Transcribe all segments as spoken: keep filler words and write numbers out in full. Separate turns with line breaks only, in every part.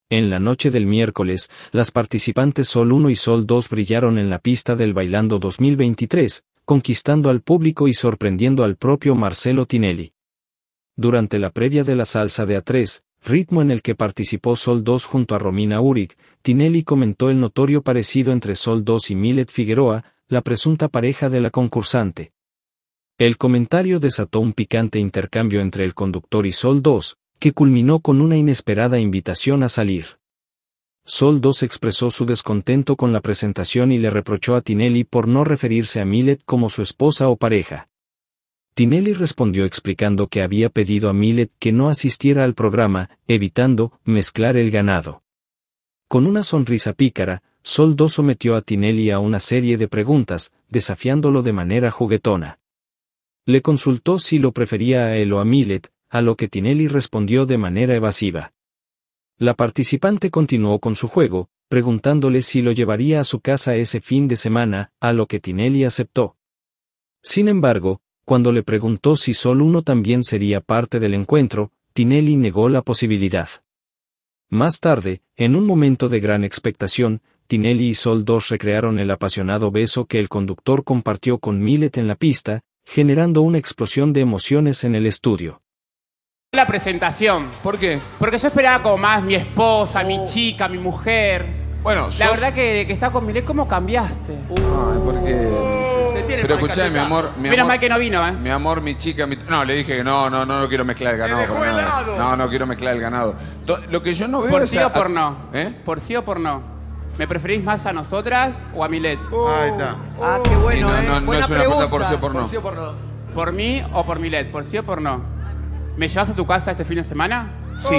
En la noche del miércoles, las participantes Sol uno y Sol dos brillaron en la pista del Bailando dos mil veintitrés, conquistando al público y sorprendiendo al propio Marcelo Tinelli. Durante la previa de la salsa de A tres, ritmo en el que participó Sol dos junto a Romina Uric, Tinelli comentó el notorio parecido entre Sol dos y Milet Figueroa, la presunta pareja de la concursante. El comentario desató un picante intercambio entre el conductor y Sol dos, que culminó con una inesperada invitación a salir. Sol dos expresó su descontento con la presentación y le reprochó a Tinelli por no referirse a Milet como su esposa o pareja. Tinelli respondió explicando que había pedido a Milet que no asistiera al programa, evitando mezclar el ganado. Con una sonrisa pícara, Sol dos sometió a Tinelli a una serie de preguntas, desafiándolo de manera juguetona. Le consultó si lo prefería a él o a Milet, a lo que Tinelli respondió de manera evasiva. La participante continuó con su juego, preguntándole si lo llevaría a su casa ese fin de semana, a lo que Tinelli aceptó. Sin embargo, cuando le preguntó si Sol uno también sería parte del encuentro, Tinelli negó la posibilidad. Más tarde, en un momento de gran expectación, Tinelli y Sol dos recrearon el apasionado beso que el conductor compartió con Milet en la pista, generando una explosión de emociones en el estudio.
La presentación.
¿Por qué?
Porque yo esperaba como más mi esposa, mi chica, mi mujer.
Bueno,
La
sos...
verdad que, que está con Milet, ¿cómo cambiaste?
Ay, porque... Pero escuchá, mi amor... Mi
Menos
amor,
mal que no vino, ¿eh?
Mi amor, mi chica, mi... No, le dije que no, no, no, no quiero mezclar el ganado. Por nada. No, no quiero mezclar el ganado. Lo que yo no veo
¿Por
es
sí
a...
o por no?
¿Eh?
¿Por sí o por no? ¿Me preferís más a nosotras o a Milet?
Ahí está.
Ah, qué bueno,
no,
¿eh?
no, no
Buena
es una
pregunta.
pregunta por sí o por no.
Por sí o por no.
¿Por mí o por Milet? ¿Por sí o por no? ¿Me llevas a tu casa este fin de semana?
Sí.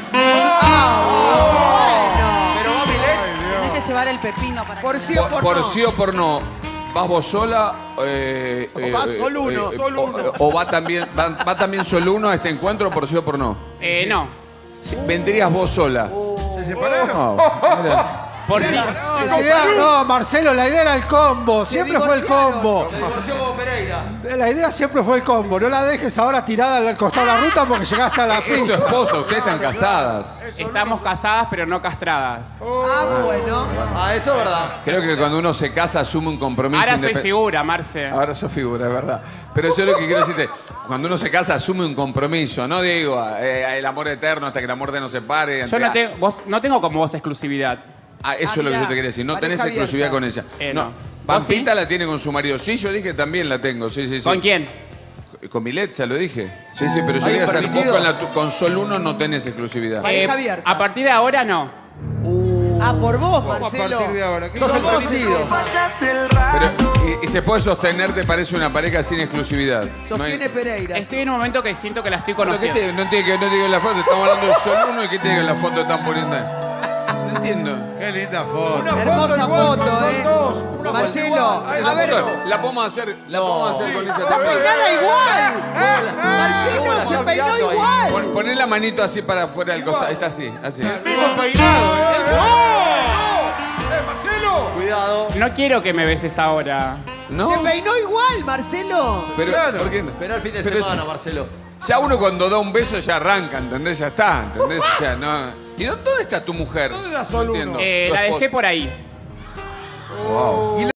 Pero vos, Milet,
Tenés que llevar el pepino para
por
que
sí o
Por,
por,
por
no.
sí o por no. ¿Vas vos sola? Eh,
O
eh,
vas
eh,
Sol uno,
eh,
Sol
o-
uno.
O, va también, va, va también Sol uno a este encuentro por sí o por no.
Eh, no.
Sí, ¿vendrías vos sola?
¿Se separaron?
No, mira.
Por sí.
La idea, no, Marcelo, la idea era el combo, siempre fue el combo.
Se divorció con Pereira.
La idea siempre fue el combo, no la dejes ahora tirada al costado de la ruta porque llegaste a la
Es tu
pista.
esposa, ustedes están casadas.
Estamos casadas pero no castradas.
Ah, bueno. Ah, eso es verdad.
Creo que cuando uno se casa asume un compromiso
Ahora soy
independ-
figura, Marce.
Ahora sos figura, es verdad. Pero yo lo que quiero decirte, cuando uno se casa asume un compromiso, no digo eh, el amor eterno hasta que la muerte nos separe.
Yo
ante-
no, te- vos, no tengo como vos exclusividad.
Ah, eso
Ah,
es lo que
mirá,
yo te quería decir. No
pareja
tenés exclusividad
abierta.
con ella.
Eh,
no.
no.
Pampita
¿Vos sí?
la tiene con su marido. Sí, yo dije también la tengo. Sí, sí, sí.
¿Con quién?
Con Milet, ya lo dije. Sí, sí, pero yo
¿Hay
quería hacer. Vos
permitido?
con, la tu- con Sol uno no tenés exclusividad.
Pareja
Eh,
abierta.
A partir de ahora no.
Ah, por vos,
¿Cómo a
Marcelo.
partir de ahora? ¿Qué
Sos el
sos vos?
permitido.
Pero, y, y se puede sostener, ¿te parece una pareja sin exclusividad? No hay-
Sostiene Pereira.
Estoy en un momento que siento que la estoy
¿Pero qué
conociendo.
te, no tiene que no tiene que ver la foto, estamos hablando de Sol uno y qué tiene que ver la foto que están poniendo ahí? No entiendo.
Qué linda foto.
Una
Hermosa
igual,
foto,
son
eh.
dos, una
Marcelo,
igual.
a
Esa
ver.
foto la podemos hacer, la podemos hacer con esa
Está
también.
peinada igual. Marcelo se peinó igual.
Pon, poné la manito así para afuera del costado. Está así, así.
Mismo peinado, ¿eh?
¡Eh, Marcelo!
Cuidado.
No quiero que me beses ahora.
¿No?
Se peinó igual, Marcelo.
Pero,
Claro.
¿por qué no?
Espera el fin de
Pero
semana,
es-
Marcelo.
Ya uno cuando da un beso ya arranca, ¿entendés? Ya está, ¿entendés? O sea, no... ¿Y dónde dónde está tu mujer?
¿Dónde está
No
Sol uno?
entiendo.
Eh,
Tu
la dejé
esposa.
por ahí.
Wow.